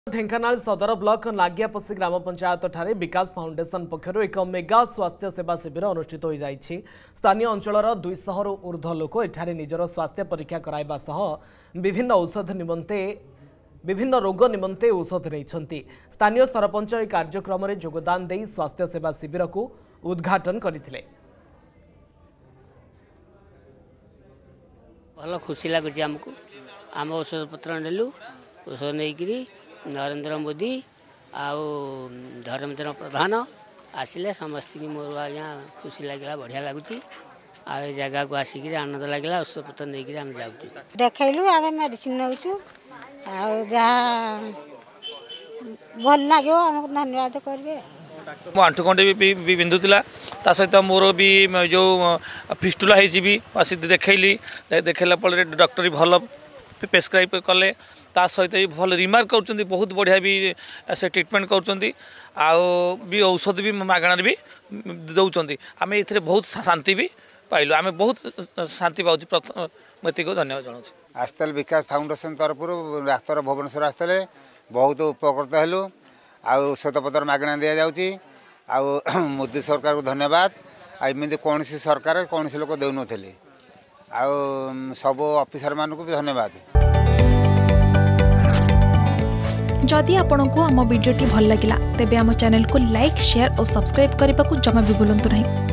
ढेंकानाल सदर ब्लॉक नागियापसी ग्राम पंचायत ठारे विकास फाउंडेशन पक्षर एक मेगा स्वास्थ्य सेवा शिविर अनुष्ठित हो जाइछि। स्थानीय अंचलर 200 रु ऊर्ध्व लोक एठारे निजर स्वास्थ्य परीक्षा कराइबा सह विभिन्न रोग निमंते औषध नहीं। स्थानीय सरपंच ए कार्यक्रम में योगदान दे स्वास्थ्य सेवा शिविर को उद्घाटन करथिले। भल खुशी लगुच आमको आम औषध पत्र नेलु औषध नहीं नरेंद्र मोदी आउ धर्मेंद्र प्रधान आसिले समस्त मोर आज्ञा खुशी लगे बढ़िया लगुच आ जगह को आसिक आनंद लगे औषध पत्र नहीं आम जाऊँ देखलु आम मेडिसिन नौ भल लगे आमको धन्यवाद करेंगे। मो आंठुखंडे भी बिंधुला सहित मोर भी जो फिस्टुला होसी देखली देखला डॉक्टर भल प्रेस्क्राइब कले ता सहित भी भल रिमार्क कर बहुत बढ़िया भी से ट्रिटमेंट कर औषध भी मागणार भी दौरान आम ये बहुत शांति भी पाइलु आम बहुत शांति पाऊँ प्रथम को धन्यवाद जनाऊँ। आस्ते विकास फाउंडेशन तरफ डाक्तर भुवनेश्वर आसते बहुत उपकृत हेलु औषध पत्र मागणा दि जाऊँगी मोदी सरकार को धन्यवाद। एमती कौन सरकार कौन लोक दे नी सब ऑफिसर मान को भी धन्यवाद। जदि आपंक आम भिडी भल लगा तेब आम चैनल को लाइक शेयर और सब्सक्राइब करने को जमा भी भूलु नहीं।